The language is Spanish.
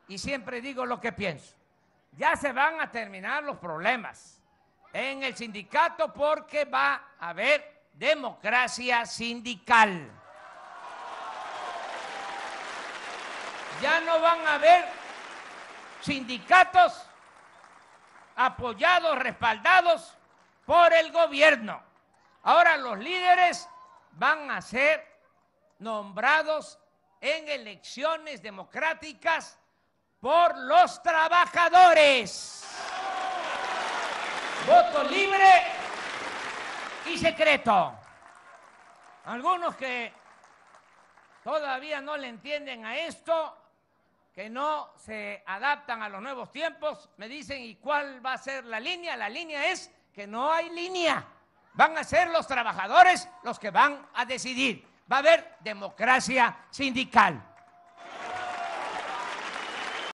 y siempre digo lo que pienso. Ya se van a terminar los problemas en el sindicato porque va a haber democracia sindical. Ya no van a haber sindicatos apoyados, respaldados por el gobierno. Ahora los líderes van a ser nombrados en elecciones democráticas por los trabajadores. Voto libre y secreto. Algunos que todavía no le entienden a esto, que no se adaptan a los nuevos tiempos, me dicen, ¿y cuál va a ser la línea? La línea es que no hay línea. Van a ser los trabajadores los que van a decidir. Va a haber democracia sindical.